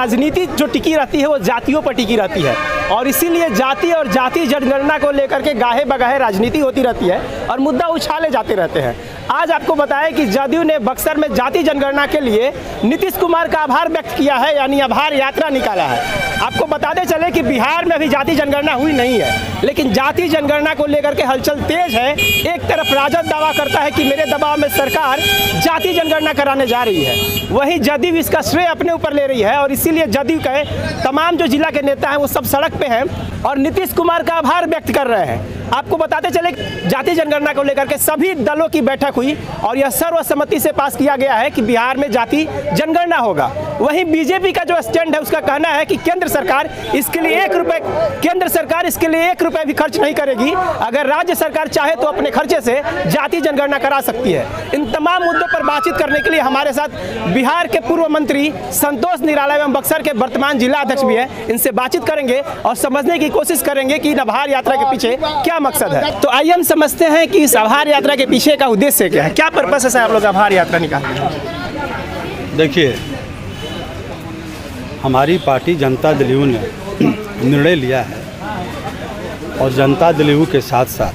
राजनीति जो टिकी रहती है वो जातियों पर टिकी रहती है, और इसीलिए जाति और जाति जनगणना को लेकर के गाहे बगाहे राजनीति होती रहती है और मुद्दा उछाले जाते रहते हैं। आज आपको बताएं कि जदयू ने बक्सर में जाति जनगणना के लिए नीतीश कुमार का आभार व्यक्त किया है, यानी आभार यात्रा निकाला है। आपको बताते चले कि बिहार में अभी जाति जनगणना हुई नहीं है, लेकिन जाति जनगणना को लेकर के हलचल तेज है। एक तरफ राजद दावा करता है कि मेरे दबाव में सरकार जाति जनगणना कराने जा रही है, वहीं जदयू इसका श्रेय अपने ऊपर ले रही है, और इसीलिए जदयू के तमाम जो जिला के नेता हैं वो सब सड़क पे हैं और नीतीश कुमार का आभार व्यक्त कर रहे हैं। आपको बताते चले जाति जनगणना को लेकर के सभी दलों की बैठक हुई और यह सर्वसम्मति से पास किया गया है कि बिहार में जाति जनगणना होगा। वहीं बीजेपी का जो स्टैंड है उसका कहना है कि केंद्र सरकार इसके लिए 1 रुपए भी खर्च नहीं करेगी। अगर राज्य सरकार चाहे तो अपने खर्चे से जाति जनगणना करा सकती है। इन तमाम मुद्दों पर बातचीत करने के लिए हमारे साथ बिहार के पूर्व मंत्री संतोष निराला एवं बक्सर के वर्तमान जिला अध्यक्ष भी है। इनसे बातचीत करेंगे और समझने की कोशिश करेंगे कि इन आभार यात्रा के पीछे क्या मकसद है। तो आइए हम समझते हैं कि इस आभार यात्रा के पीछे का उद्देश्य क्या है, क्या पर्पस है आप लोग आभार यात्रा निकालते हैं? देखिए, हमारी पार्टी जनता दल यू ने निर्णय लिया है और जनता दल यू के साथ साथ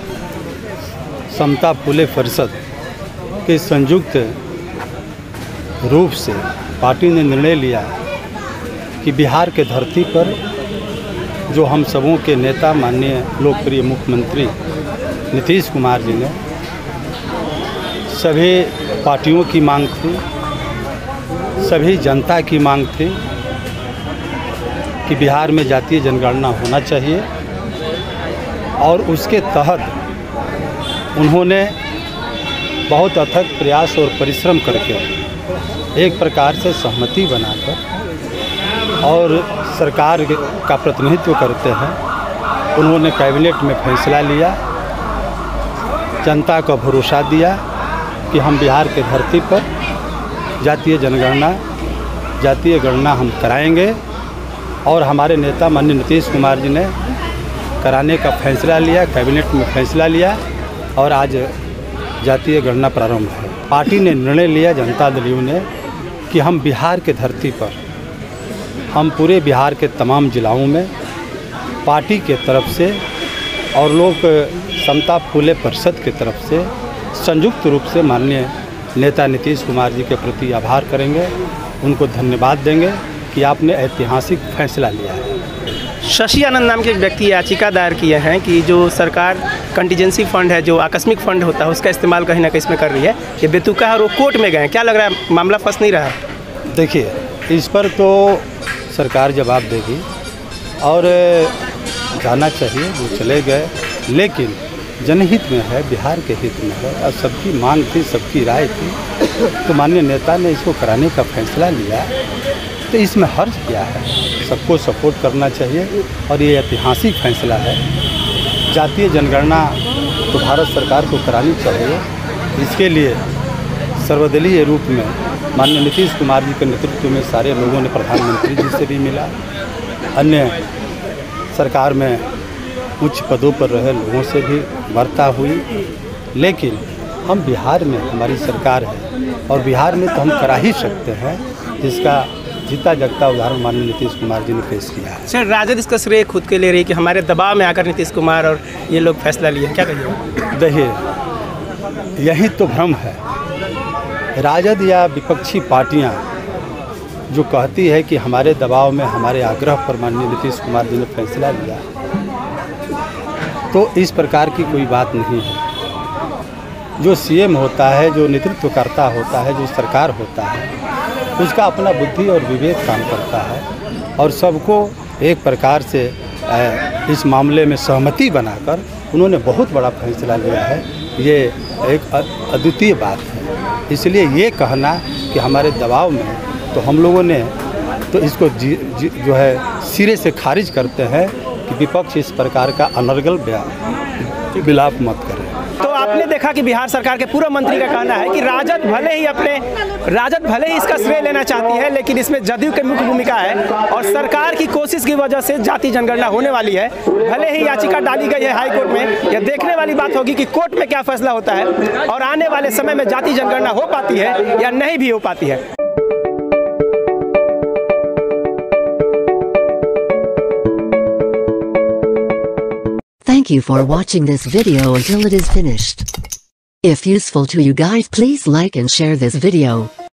समता फूले परिषद के संयुक्त रूप से पार्टी ने निर्णय लिया कि बिहार के धरती पर जो हम सबों के नेता माननीय लोकप्रिय मुख्यमंत्री नीतीश कुमार जी ने सभी पार्टियों की मांग थी, सभी जनता की मांग थी कि बिहार में जातीय जनगणना होना चाहिए, और उसके तहत उन्होंने बहुत अथक प्रयास और परिश्रम करके एक प्रकार से सहमति बनाकर और सरकार का प्रतिनिधित्व करते हैं। उन्होंने कैबिनेट में फैसला लिया, जनता को भरोसा दिया कि हम बिहार के धरती पर जातीय गणना हम कराएंगे, और हमारे नेता माननीय नीतीश कुमार जी ने कराने का फैसला लिया, कैबिनेट में फैसला लिया और आज जातीय गणना प्रारंभ है। पार्टी ने निर्णय लिया, जनता दल यू ने, कि हम बिहार के धरती पर हम पूरे बिहार के तमाम जिलाओं में पार्टी के तरफ से और लोग समता फूले परिषद के तरफ से संयुक्त रूप से माननीय नेता नीतीश कुमार जी के प्रति आभार करेंगे, उनको धन्यवाद देंगे कि आपने ऐतिहासिक फैसला लिया है। शशि आनंद नाम के एक व्यक्ति याचिका दायर किए हैं कि जो सरकार कंटीजेंसी फंड है, जो आकस्मिक फंड होता है, उसका इस्तेमाल कहीं ना कहीं इसमें कर रही है। ये बेतुका है और वो कोर्ट में गए, क्या लग रहा है मामला फंस नहीं रहा? देखिए, इस पर तो सरकार जवाब देगी और जाना चाहिए, वो चले गए, लेकिन जनहित में है, बिहार के हित में है और सबकी मांग थी, सबकी राय थी, तो माननीय नेता ने इसको कराने का फैसला लिया, तो इसमें हर्ज क्या है? सबको सपोर्ट करना चाहिए और ये ऐतिहासिक फैसला है। जातीय जनगणना तो भारत सरकार को करानी चाहिए। इसके लिए सर्वदलीय रूप में माननीय नीतीश कुमार जी के नेतृत्व में सारे लोगों ने प्रधानमंत्री जी से भी मिला, अन्य सरकार में उच्च पदों पर रहे लोगों से भी वार्ता हुई, लेकिन हम बिहार में हमारी सरकार है और बिहार में तो हम करा ही सकते हैं, जिसका जीता जगता उदाहरण माननीय नीतीश कुमार जी ने पेश किया है। सर, राजद इसका श्रेय खुद के ले रही है कि हमारे दबाव में आकर नीतीश कुमार और ये लोग फैसला लिए, क्या कहिए? देखिए, यही तो भ्रम है। राजद या विपक्षी पार्टियां जो कहती है कि हमारे दबाव में, हमारे आग्रह पर माननीय नीतीश कुमार जी ने फैसला लिया, तो इस प्रकार की कोई बात नहीं है। जो सीएम होता है, जो नेतृत्वकर्ता होता है, जो सरकार होता है, उसका अपना बुद्धि और विवेक काम करता है और सबको एक प्रकार से इस मामले में सहमति बनाकर उन्होंने बहुत बड़ा फैसला लिया है। ये एक अद्वितीय बात है। इसलिए ये कहना कि हमारे दबाव में, तो हम लोगों ने तो इसको जो है सिरे से खारिज करते हैं कि विपक्ष इस प्रकार का अनर्गल विलाप मत करे। तो आपने देखा कि बिहार सरकार के पूर्व मंत्री का कहना है कि राजद भले ही इसका श्रेय लेना चाहती है, लेकिन इसमें जदयू की मुख्य भूमिका है और सरकार की कोशिश की वजह से जाति जनगणना होने वाली है। भले ही याचिका डाली गई है हाई कोर्ट में, यह देखने वाली बात होगी कि कोर्ट में क्या फैसला होता है और आने वाले समय में जाति जनगणना हो पाती है या नहीं भी हो पाती है। Thank you for watching this video until it is finished. If useful to you guys, please like and share this video.